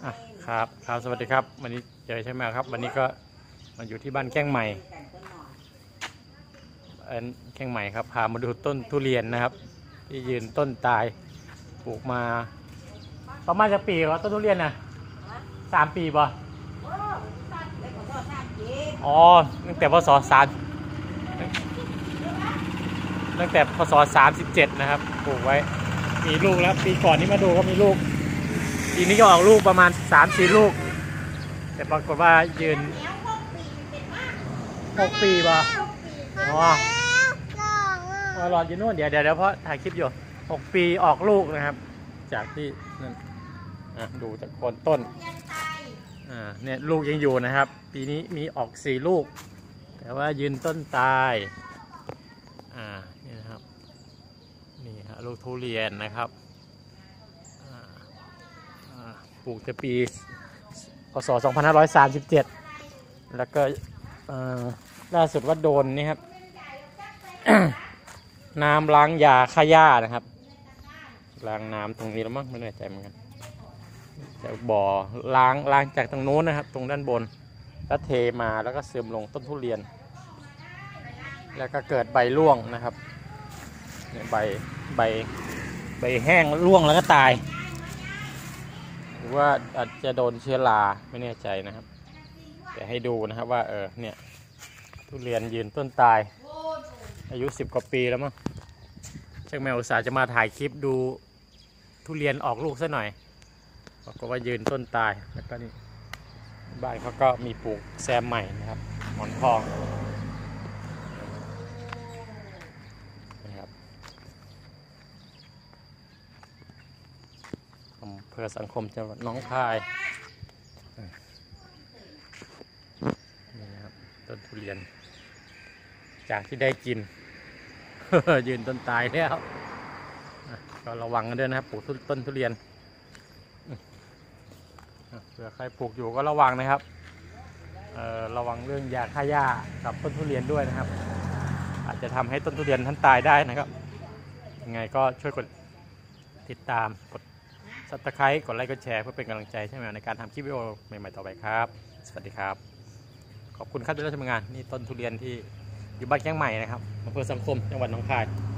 อ่ะครับสวัสดีครับวันนี้เจอใช่ไหมครับวันนี้ก็มาอยู่ที่บ้านแก้งใหม่แก้งใหม่ครับพามาดูต้นทุเรียนนะครับที่ยืนต้นตายปลูกมาประมาณจะปีแล้วต้นทุเรียนนะ3 ปีป่ะอ๋อตั้งแต่พศ37นะครับปลูกไว้มีลูกแล้วปีก่อนนี้มาดูก็มีลูกปีนี้ก็ออกลูกประมาณ3-4 ลูกแต่ปรากฏว่ายืน6 ปีป่ะอ๋อรออยู่นู่นเดี๋ยวเพราะถ่ายคลิปอยู่6 ปีออกลูกนะครับจากที่นั่นดูจากโคนต้นเนี่ยลูกยังอยู่นะครับปีนี้มีออก4 ลูกแต่ว่ายืนต้นตายนี่นะครับนี่ฮะลูกทุเรียนนะครับปลูกแต่ปีพศ2537แล้วก็ล่าสุดว่าโดนนี่ครับ น้ำล้างยาฆ่าหญ้านะครับล้างน้ำตรงนี้แล้วมั้งไม่แน่ใจเหมือนกันจากบ่อล้างจากตรงโน้นนะครับตรงด้านบนแล้วเทมาแล้วก็ซึมลงต้นทุเรียนแล้วก็เกิดใบร่วงนะครับใบแห้งร่วงแล้วก็ตายหรือว่าอาจจะโดนเชื้อราไม่แน่ใจนะครับแต่ให้ดูนะครับว่าเนี่ยทุเรียนยืนต้นตายอายุ10 กว่าปีแล้วมั้งช่างแมวอุตส่าห์จะมาถ่ายคลิปดูทุเรียนออกลูกซะหน่อยบอกว่ายืนต้นตายแล้วก็นี่บ้านเขาก็มีปลูกแซมใหม่นะครับหมอนทองนะครับอำเภอสังคมจังหวัดหนองคายนี่นะครับต้นทุเรียนจากที่ได้กิน ยืนต้นตายแล้วก็ระวังกันด้วยนะครับปลูกต้นทุเรียนเผื่อใครปลูกอยู่ก็ระวังนะครับระวังเรื่องยาฆ่าหญ้ากับต้นทุเรียนด้วยนะครับอาจจะทำให้ต้นทุเรียนท่านตายได้นะครับยังไงก็ช่วยกดติดตามกดSubscribeกดไลค์กดแชร์เพื่อเป็นกำลังใจใช่ไหมในการทำคลิปวิดีโอใหม่ๆต่อไปครับสวัสดีครับขอบคุณครับที่รับชมงานนี่ต้นทุเรียนที่อยู่บ้านแก้งใหม่นะครับอำเภอสังคมจังหวัดหนองคาย